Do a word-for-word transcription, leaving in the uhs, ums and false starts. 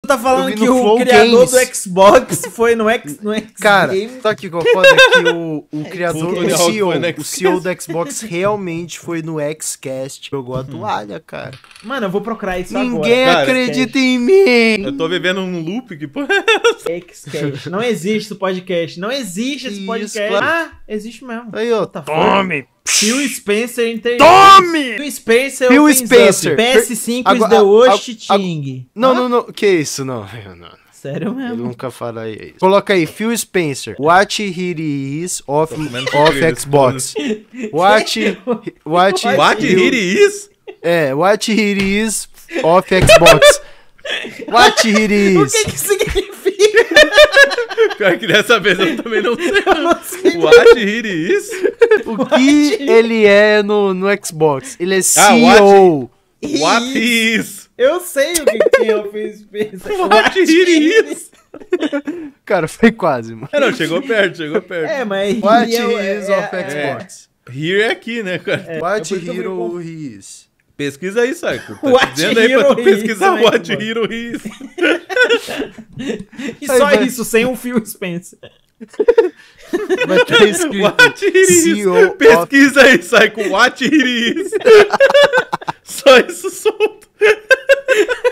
tá falando que o Flow criador Games. do Xbox foi no X, no X Cara, Game. tá aqui com a foda é que o, o criador, Tony o Hawk C E O, foi no o C E O do Xbox realmente foi no Xcast, jogou a toalha, cara. Mano, eu vou procurar isso Ninguém agora. acredita em mim. Eu tô vivendo um loop que porra. Xcast. Não existe o podcast. Não existe esse Isso, podcast. claro. Ah, existe mesmo. Aí, ó, What the tome. fuck? Phil Spencer Interviews. Tome! Phil Spencer Phil opens Spencer. up. P S cinco Agora- is the worst a- a- thing. Não, Hã? não, não, que isso, não. Eu não. Sério Eu mesmo. nunca faria isso. Coloca aí, Phil Spencer. What it is of, comendo of sucrilhos, Xbox. What, what, What you- here is? É, what it is of Xbox. What it O is. que que significa? Pior que dessa vez eu também não sei. Eu não sei. What here is? O que ele é no, no Xbox? Ele é C Ah, E what- O. What is? Eu sei o que que é o Phil Spencer. What here is? Cara, foi quase, mano. É, não, chegou perto, chegou perto. É, mas... What é o- é- is é- of é- Xbox? Here é aqui, né, cara? é, What é por isso que eu hero fico is? Pesquisa aí, Saiko. Tá What dizendo aí pra hero tu is pesquisar também, What mano. Hero is. E Aí só vai- isso, sem o Phil Spencer. Vai ter escrito What here C is. E O of... Pesquisa aí, Saiko. What here is. Só isso solto.